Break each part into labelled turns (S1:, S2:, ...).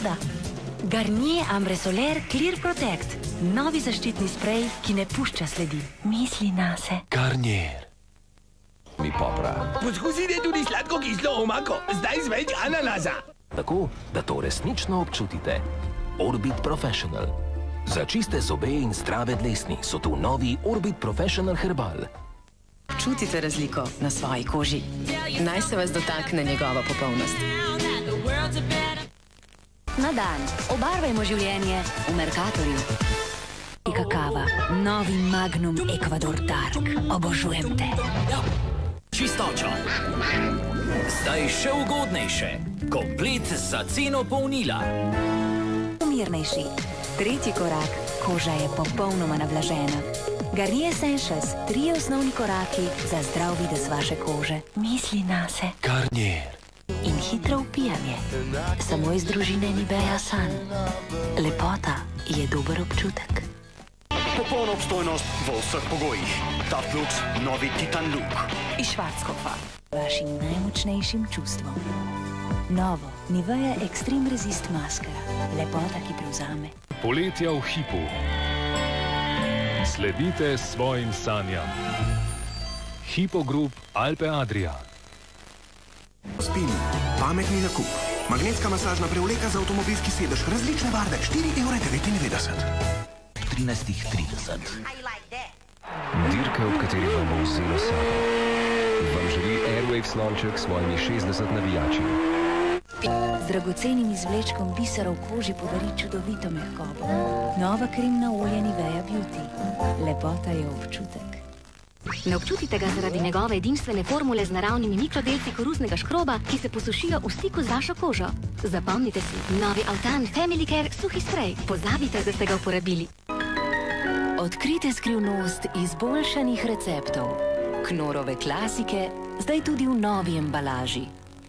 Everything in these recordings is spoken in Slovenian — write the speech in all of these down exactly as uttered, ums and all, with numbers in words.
S1: voda. Garnier Ambre Soler Clear Protect. Novi zaščitni sprej, ki ne pušča sledi. Misli nase.
S2: Garnier. Mi popra.
S3: Poskusite tudi sladko kislo omako, zdaj z več ananasa.
S2: Tako, da to resnično občutite. Orbit Professional. Za čiste zobe in zdrave dlesni so tu novi Orbit Professional Herbal.
S4: Čutite razliko na svoji koži. Naj se vas dotakne njegova popolnost.
S1: Na dan obarvajmo življenje v Mercatorju. Kakava, novi Magnum Ecuador Dark. Obožujem te.
S5: Čistočo. Zdaj še ugodnejše. Komplet za ceno polnila.
S1: Mirnejši. Tretji korak. Koža je popolnoma navlažena. Garnier Essentials. Trije osnovni koraki za zdrav videz vaše kože. Misli nase.
S2: Garnier.
S1: In hitro upijanje. Samo iz družine Nivea Sun. Lepota je dober občutek.
S6: Popolna obstojnost v vseh pogojih. Tough Looks, novi Titan Look.
S1: Iz Schwarzkopfa. Vašim najmočnejšim čustvom. Novo Nivea Extreme Resist maskara. Lepota, ki prevzame.
S7: Poletja v hipu. Sledite svojim sanjam. Hypo Group Alpe Adria.
S8: Spin, pametni nakup. Magnetska masažna prevleka za avtomobilski sedež, različne barve, štiri evre devetindevetdeset.
S5: trinajst trideset.
S9: Dirke, ob katerih vam bo vzelo sapo. Vam želi Airwaves lonček s svojimi šestdeset navijači.
S1: Z dragocenim izvlečkom bisera v koži podari čudovito mehkobo. Nova kremna olja Nivea Beauty. Lepota je občutek.
S10: Ne občutite ga zaradi njegove edinstvene formule z naravnimi mikrodelci koruznega škroba, ki se posušijo v stiku z vašo kožo. Zapomnite si, novi Altan Family Care suhi sprej. Pozabite, da ste ga uporabili.
S1: Odkrite skrivnost izboljšanih receptov. Knorove klasike, zdaj tudi v novi embalaži.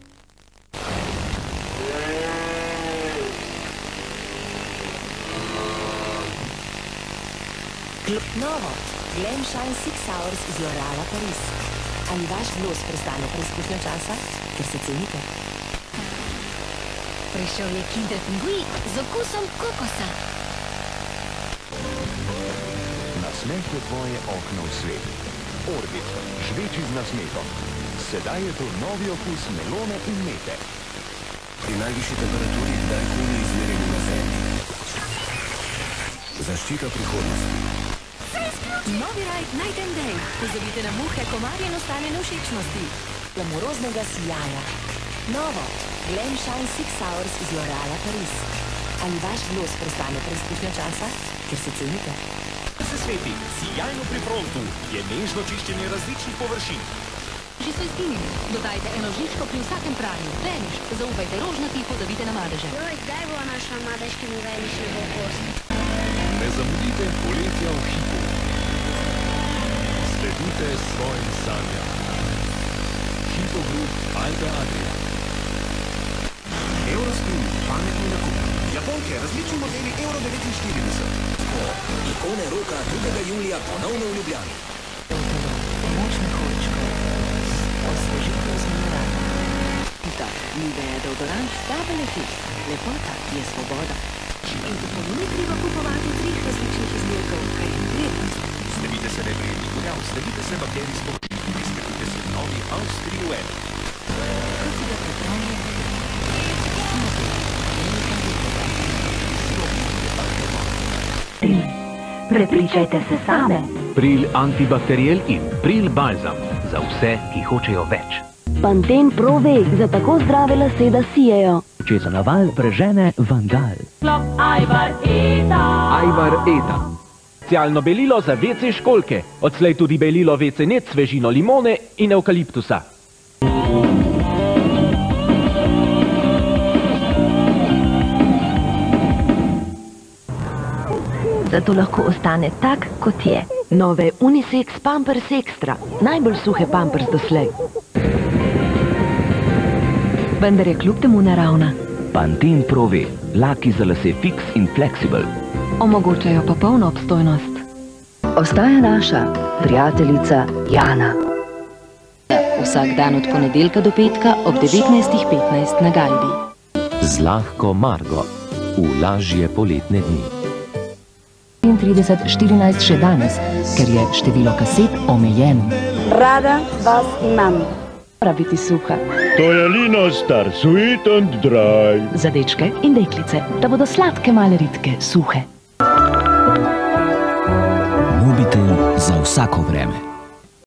S1: Novo Glam Shine Six Hours iz L'Oreala Paris. Ali vaš vlos prestane preizkušnjo časa, ker se cenite?
S10: Prišel je Kinder Pingui z okusom kokosa.
S11: Nasmeh je tvoje okno v svet. Orbit, žveči z nasmehom. Sedaj je to novi okus melone in mete.
S12: Pri najvišji temperaturi kdajkoli izmerjeni na zemlji. Zaščita prihodnosti.
S1: Novi Ride Night and Day. Pozabite na muhe, komarje in ostale nevšečnosti. Glamoroznega sijaja. Novo Glam Shine Six Hours iz L'Oreala Paris. Ali vaš vlos prestane preizkušnjo časa, ker se cenite?
S5: Se sveti, sijajno pri frontu je nežno čiščenje različnih površin.
S10: Že so izginili. Dodajte eno žličko pri vsakem pranju. Veniš, zaupajte rožnati, pozabite na madeže.
S13: Joj, kdaj bo našla madežke mi venišne v okost?
S7: Ne zamudite poletja v hipu. Sledite svojim sanjam. Hypo Group Alpe Adria.
S8: Eurospin, pametni nakup. Japonke, različni modeli evro devetinštirideset.
S12: Ikone roka drugega julija ponovno v Ljubljani.
S1: Pomoč mehurčkov. Osvežitev z mineralom. Pita, Nivea deodorant Double Effect. Lepota je svoboda. In tako ni treba kupovati treh različnih izdelkov, kaj je vrednost.
S5: Sledite se nevrednih gorjav, sledite se bakterijsko pošiljki, sledite se novi Austriuet.
S1: Kot si ga pripravlja?
S14: Prepričajte se same.
S15: Pril antibakteriel in Pril balzam. Za vse, ki hočejo več.
S14: Pantene Pro Veg za tako zdrave lase, da sijejo.
S15: Če za naval prežene vandal.
S14: Ajvar Eta.
S15: Ajvar Eta. Specialno belilo za ve ce školjke. Odslej tudi belilo ve ce net, svežino limone in evkaliptusa.
S14: Zato lahko ostane tak, kot je. Nove Unisex Pampers Extra. Najbolj suhe Pampers doslej. Vendar je kljub temu naravna.
S15: Pantene Pro Veg. Laki za lase fix in flexible.
S14: Omogočajo popolno obstojnost. Ostaja naša prijateljica Jana.
S4: Vsak dan od ponedeljka do petka ob devetnajst petnajst na Galbi.
S9: Z lahko Margo.
S2: v lažje poletne dni.
S16: trideset štirinajst še danes, ker je število kaset omejeno.
S17: Rada vas imam.
S16: Mora biti suha.
S18: To je Lino Star, sweet and dry.
S16: Za dečke in deklice, da bodo sladke male ritke suhe.
S19: Mobitel za vsako vreme.